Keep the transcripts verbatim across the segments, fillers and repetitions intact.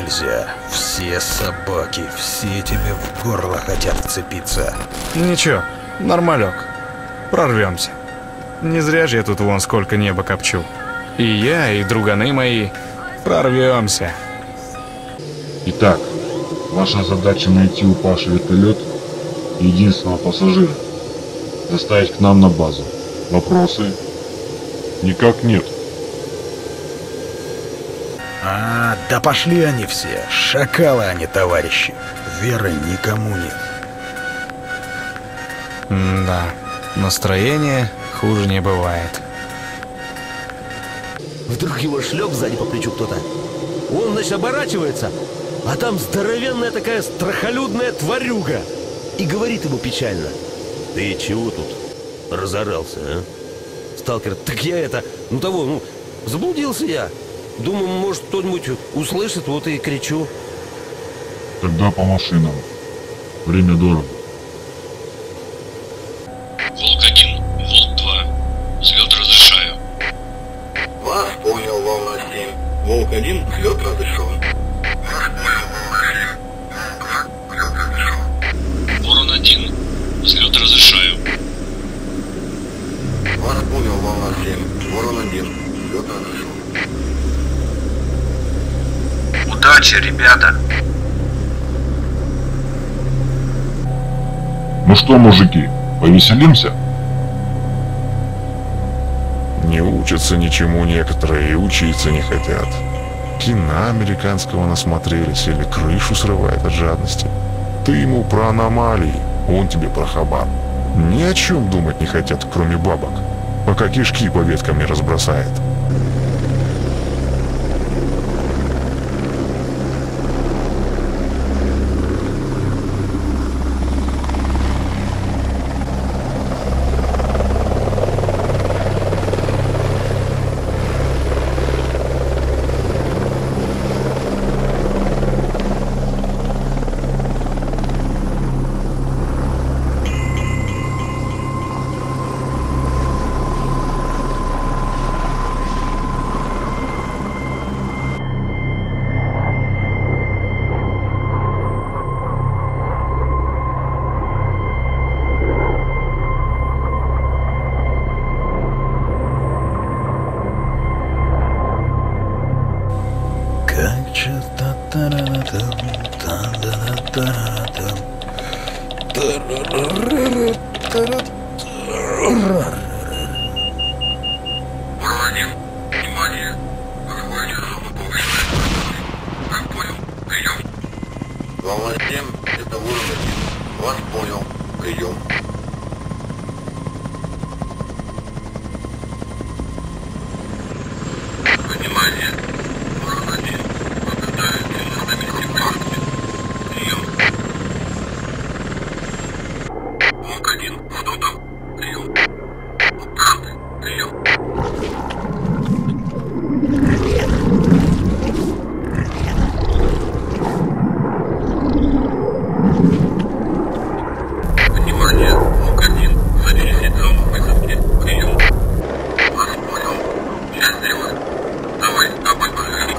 нельзя. Все собаки, все тебе в горло хотят вцепиться. Ничего, нормалек. Прорвемся. Не зря же я тут вон сколько неба копчу. И я, и друганы мои. Прорвемся. Итак, ваша задача найти упавший вертолет и единственного пассажира. Доставить к нам на базу. Вопросы? Никак нет. А, да пошли они все. Шакалы они, товарищи. Веры никому нет. М-да, настроение хуже не бывает. Вдруг его шлеп сзади по плечу кто-то. Он, значит, оборачивается, а там здоровенная такая страхолюдная тварюга. И говорит ему печально: «Ты чего тут разорался, а?» Сталкер: «Так я это, ну того, ну, заблудился я. Думаю, может, кто-нибудь услышит, вот и кричу». Тогда по машинам. Время дорого. Волк один, Волк два. Взлет разрешаю. Вас понял, волна семь. Волк один, взлет разрешен. Вас понял, волна семь. Волк два, взлет разрешен. Ворон один, взлет разрешаю. Вас понял, волна семь. Ворон один, взлет разрешен. Удачи, ребята! Ну что, мужики, повеселимся? Не учатся ничему некоторые и учиться не хотят. Кино американского насмотрелись или крышу срывает от жадности. Ты ему про аномалии, он тебе про хабар. Ни о чем думать не хотят, кроме бабок, пока кишки по веткам не разбросает. Внимание, внимание. Освоение зоны повышенной опасности. Как понял, прием. Волна семь, это ворон один. Вас понял, прием. Внимание, ворон один. Ожидается на месте посадки. Прием. Волк один, что там? Прием. Мутанты, прием. Внимание, Волк один, задействует зону высадки. Прием. Вас понял. Сейчас сделаю. Давай, обой пожарик.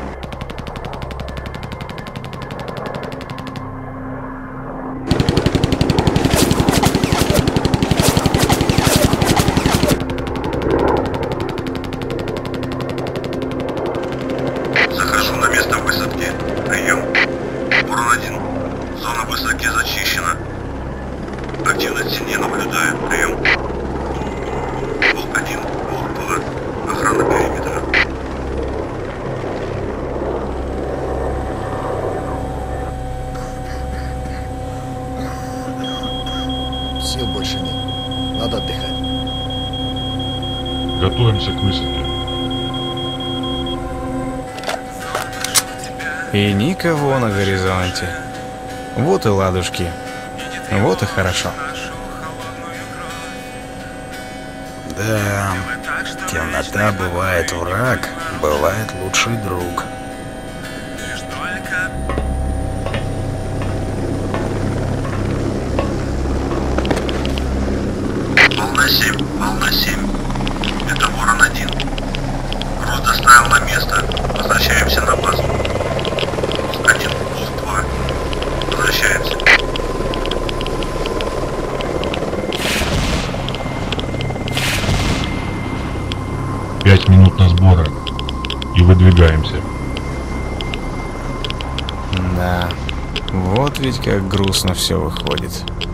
Захожу на место высадки. Прием. Ворон один. Зона высадки зачищена. Активности не наблюдаю. Прием. Волк один. Волк два. Охрана периметра. Сил больше нет. Надо отдыхать. Готовимся к высадке. И никого на горизонте. Вот и ладушки. Вот и хорошо. Да, темнота бывает враг, бывает лучший друг. Волна семь. Волна семь. Это Ворон один. Груз доставил на место. Возвращаемся на базу. Пять минут на сборы. И выдвигаемся. Да, вот ведь как грустно все выходит.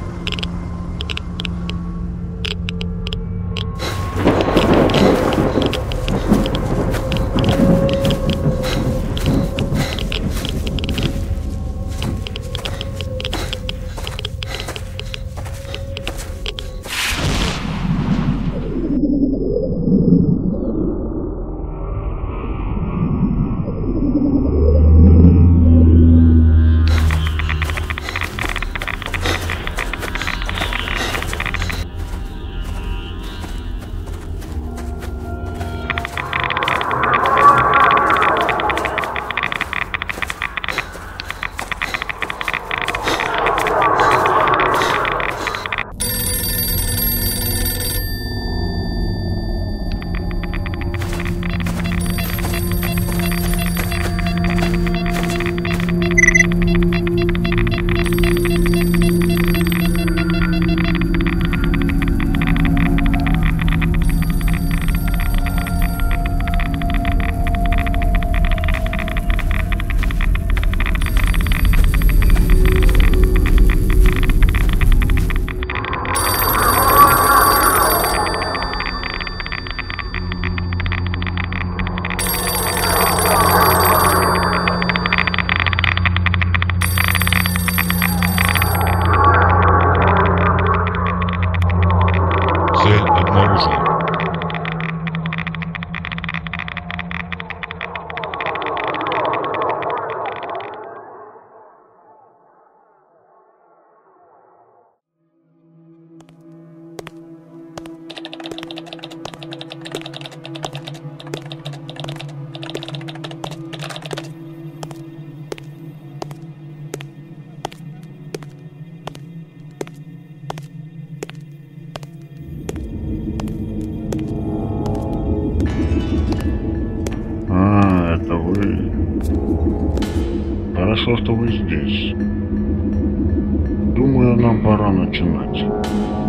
Цель обнаружена. А, это вы. Хорошо, что вы здесь. Думаю, нам пора начинать.